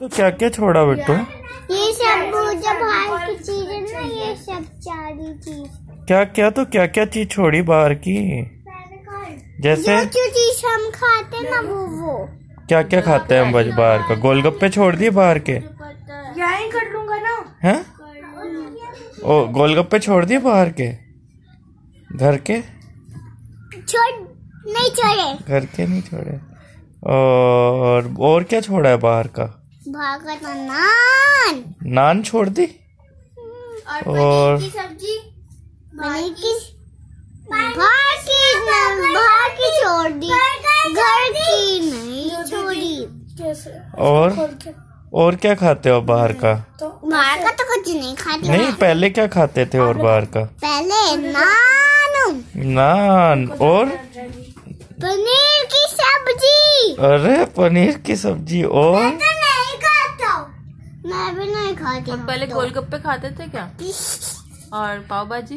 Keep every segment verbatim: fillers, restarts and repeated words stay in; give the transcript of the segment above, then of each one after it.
तो क्या क्या छोड़ा बिट्टू? ये सब जब बाहर की चीजें ना, ये सब सारी चीज। क्या क्या तो क्या क्या चीज छोड़ी बाहर की? जैसे जो जो चीज हम खाते ना वो वो क्या क्या खाते हैं हम बाहर का? गोलगप्पे छोड़ दिए बाहर के? यहीं कर लूंगा ना। हैं? ओ गोलगप्पे छोड़ दिए बाहर के? घर के छोड़ नहीं छोड़े। घर के नहीं छोड़े। और और क्या छोड़ा है बाहर का? बाहर का तो नान नान छोड़ दी। और पनीर की सब्जी, पनीर की बाहर की बाहर की छोड़ दी, घर की नहीं छोड़ी। और और क्या खाते हो बाहर का? बाहर का तो कुछ नहीं खाती। नहीं, पहले क्या खाते थे और बाहर का? पहले नान नान और पनीर की सब्जी। अरे पनीर की सब्जी। और मैं तो नहीं खाता। मैं भी नहीं खाती। और पहले तो। गोलगप्पे खाते थे क्या? और पाव भाजी?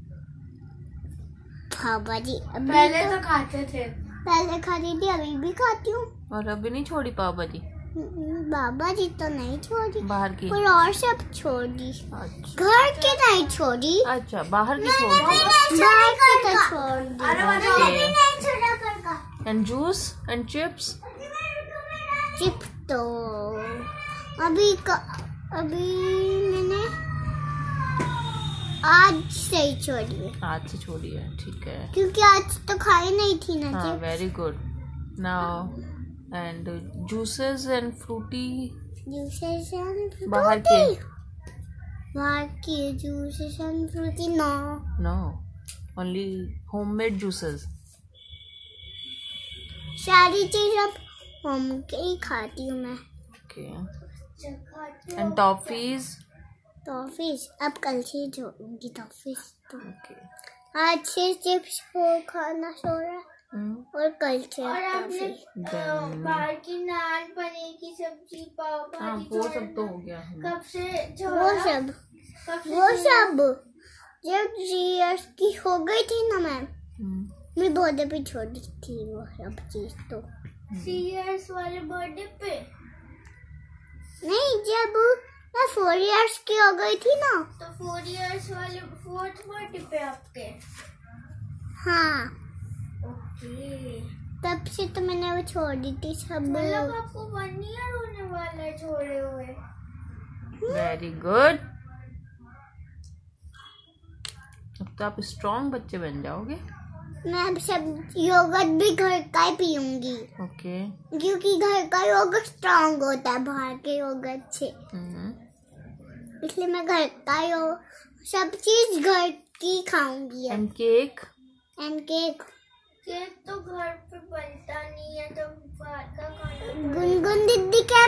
पाव भाजी पहले तो खाते थे। पहले खाती थी, अभी भी खाती हूँ। और अभी नहीं छोड़ी पाव भाजी? बाबा जी तो नहीं छोड़ी, बाहर की? पर और सब छोड़ दी। अच्छा घर की नहीं छोड़ी। अच्छा, बाहर की छोड़ दी। बाहर की तो छोड़ दी। And juice and chips? Chip तो अभी का, अभी मैंने आज से ही छोड़ी है। आज से छोड़ी है, ठीक है। क्योंकि आज तो खाई नहीं थी ना। हाँ, very good. Now and juices and Frooti? Juices and बाहर के? बाहर की juices and Frooti no no, only homemade juices. सारी चीज अब होम के ही खाती हूँ मैं। ओके। And toffees? टॉफीज अब कल से छोड़ूंगी टॉफीज तो। ओके। आज से चिप्स को खाना छोड़ा और कल से और आपने Then- बाहर की नान, पनीर की सब्जी, पाव हाँ, भाजी वो सब तो हो गया। कब से वो सब कब से वो सब जब जीएस की हो गई थी ना मैम, हम्म। मैं बर्थडे पे छोड़ी थी वो सब चीज तो। सीरियस वाले बर्थडे पे? नहीं, जब मैं फोर इयर्स की हो गई थी ना। तो फोर इयर्स वाले फोर्थ बर्थडे पे आपके? हाँ, ओके। तब से तो मैंने वो छोड़ दी थी सब। मतलब आपको वन ईयर होने वाला है छोड़े हुए। Very good. अब तो आप स्ट्रॉन्ग बच्चे बन जाओगे। मैं अब सब योगर्ट भी घर का ही पीऊंगी। ओके। क्योंकि घर का योगर्ट स्ट्रांग होता है बाहर के योगर्ट से, हम्म। इसलिए मैं घर का यो सब चीज घर की खाऊंगी। And cake? And cake cake तो घर पे बनता नहीं है, तो बाहर का खाना। गुनगुन दीदी के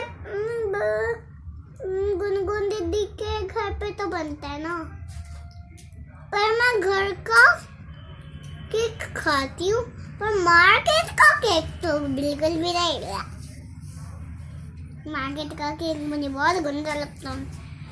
गुनगुन दीदी के घर पे तो बनता है ना, पर मैं घर का केक खाती हूँ, पर मार्केट का केक तो बिल्कुल भी नहीं मिला। मार्केट का केक मुझे बहुत गंदा लगता है।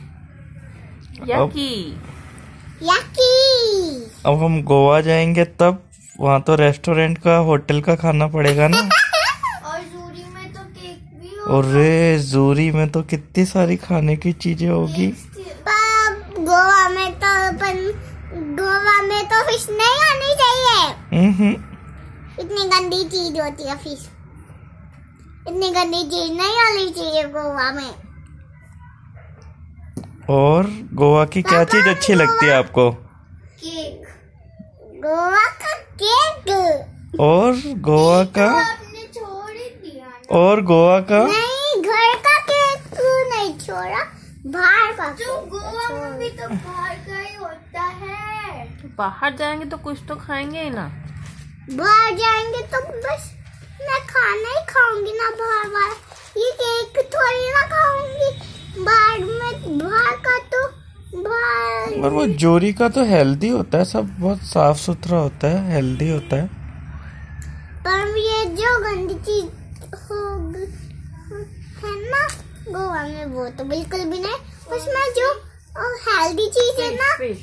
यकी। यकी। अब हम गोवा जाएंगे तब वहाँ तो रेस्टोरेंट का, होटल का खाना पड़ेगा ना। और जूरी में तो केक भी हो। और रे जूरी में तो कितनी सारी खाने की चीजें होगी। पर गोवा में तो अपन गोवा में तो फिश नहीं आनी चाहिए। हम्म। इतनी गंदी चीज होती है फिश। इतनी गंदी चीज नहीं आनी चाहिए गोवा में। और गोवा की क्या चीज अच्छी लगती है आपको? केक। गोवा का केक। और गोवा का? आपने छोड़ ही दिया ना। और गोवा का? नहीं, घर का केक नहीं छोड़ा, बाहर का जो केक गोवा छोड़ा। में भी तो बाहर का ही होता है। बाहर जाएंगे तो कुछ तो खाएंगे ही ना। बाहर जाएंगे तो बस मैं खाना ही खाऊंगी ना बाहर बाहर। ये केक थोड़ी ना खाऊंगी बाहर में। बाहर का तो बाहर। और वो जोरी का तो हेल्दी होता है, सब बहुत साफ सुथरा होता है, हेल्दी होता है। पर ये जो गंदी चीज हो है ना गोवा में, वो तो बिल्कुल भी नहीं। उसमें जो हेल्दी चीज है ना, फिश।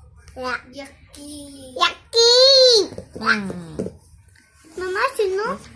यक्की। यक्की। हम्म। मम्मा सुनो,